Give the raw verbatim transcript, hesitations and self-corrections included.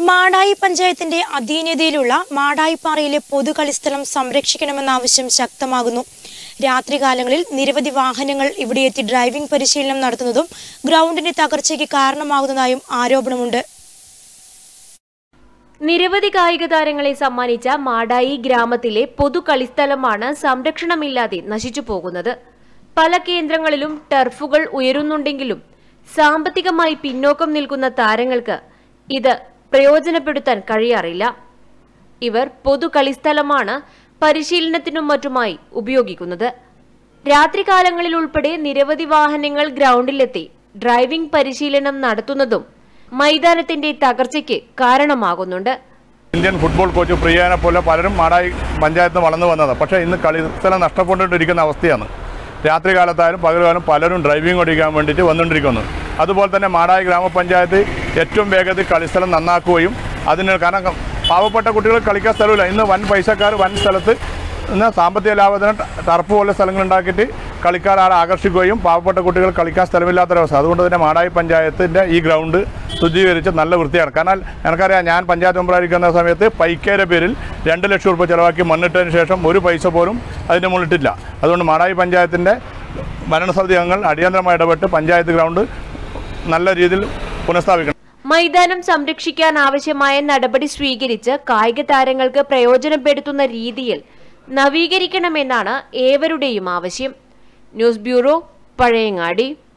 മാടായി പഞ്ചായത്തിന്റെ അധീനതയിലുള്ള മാടായിപ്പാറയിലെ പൊതുകളിസ്ഥലം സംരക്ഷിക്കണമെന്ന ആവശ്യം ശക്തമാകുന്നു. രാത്രികാലങ്ങളിൽ നിരവധി വാഹനങ്ങൾ ഇവിടെയെത്തി ഡ്രൈവിംഗ് പരിശീലനം നടത്തുന്നതും ഗ്രൗണ്ടിന്റെ തകർച്ചയ്ക്ക് കാരണമാകുന്നതായും ആരോപണമുണ്ട്. നിരവധി കായിക താരങ്ങളെ സമ്മാനിച്ച മാടായി ഗ്രാമത്തിലെ പൊതുകളിസ്ഥലമാണ് സംരക്ഷണമില്ലാതെ നശിച്ചു പോകുന്നത്. പല കേന്ദ്രങ്ങളിലും ടർഫുകൾ ഉയരുന്നുണ്ടെങ്കിലും സാമ്പത്തികമായി പിന്നോക്കം നിൽക്കുന്ന താരങ്ങൾക്ക് ഇത് പ്രയോജനപ്പെടുത്താൻ കഴിയാറില്ല. ഇവർ പൊതുകളിസ്ഥലമാണ് പരിശീലനത്തിനും മറ്റുമായി ഉപയോഗിക്കുന്നത്. രാത്രികാലങ്ങളിൽ ഉൾപ്പെടെ നിരവധി വാഹനങ്ങൾ ഗ്രൗണ്ടിലെത്തി ഡ്രൈവിംഗ് പരിശീലനം നടത്തുന്നതും മൈതാനത്തിന്റെ തകർച്ചയ്ക്ക് കാരണമാകുന്നുണ്ട്. ഇന്ത്യൻ ഫുട്ബോൾ കോച്ച് പ്രിയനെ പോലെ പലരും മാടായി പഞ്ചായത്ത് വളർന്നു വന്നത്. പക്ഷേ ഇന്ന് കളിസ്ഥലം നഷ്ടപ്പെട്ടുകൊണ്ടിരിക്കുന്ന അവസ്ഥയാണ്. രാത്രികാലത്തായാലും പകൽക്കാലം പലരും ഡ്രൈവിംഗ് ഓടിക്കാൻ വേണ്ടിയിട്ട് വന്നുകൊണ്ടിരിക്കുന്നു. അതുപോലെ തന്നെ മാടായി ഗ്രാമപഞ്ചായത്ത് ഏറ്റവും വേഗത്തിൽ കളിസ്ഥലം നന്നാക്കുകയും അതിന് കാരണം പാവപ്പെട്ട കുട്ടികൾ കളിക്കാൻ സ്ഥലമില്ല. ഇന്ന് വൻ പൈസക്കാർ വൻ സ്ഥലത്ത് ഇന്ന് സാമ്പത്തിക ലാഭത്തിന് ടർഫ് പോലെ സ്ഥലങ്ങൾ ഉണ്ടാക്കിയിട്ട് കളിക്കാരെ ആകർഷിക്കുകയും പാവപ്പെട്ട കുട്ടികൾ കളിക്കാൻ സ്ഥലമില്ലാത്തൊരവസ്ഥ. അതുകൊണ്ട് തന്നെ മാടായി പഞ്ചായത്തിൻ്റെ ഈ ഗ്രൗണ്ട് ശുചീകരിച്ച് നല്ല വൃത്തിയാണ്. കാരണം എനിക്കറിയാം, ഞാൻ പഞ്ചായത്ത് മെമ്പറായിരിക്കുന്ന സമയത്ത് പൈക്കയുടെ പേരിൽ രണ്ട് ലക്ഷം രൂപ ചിലവാക്കി മണ്ണിട്ടതിന് ശേഷം ഒരു പൈസ പോലും അതിന് മുന്നിട്ടില്ല. അതുകൊണ്ട് മാടായി പഞ്ചായത്തിൻ്റെ ഭരണസമിതി അംഗങ്ങൾ അടിയന്തരമായി ഇടപെട്ട് പഞ്ചായത്ത് ഗ്രൗണ്ട് നല്ല രീതിയിൽ പുനഃസ്ഥാപിക്കണം. മൈതാനം സംരക്ഷിക്കാൻ ആവശ്യമായ നടപടി സ്വീകരിച്ച് കായിക താരങ്ങൾക്ക് പ്രയോജനപ്പെടുത്തുന്ന രീതിയിൽ നവീകരിക്കണമെന്നാണ് ഏവരുടെയും ആവശ്യം. News bureau, Pazhayangadi.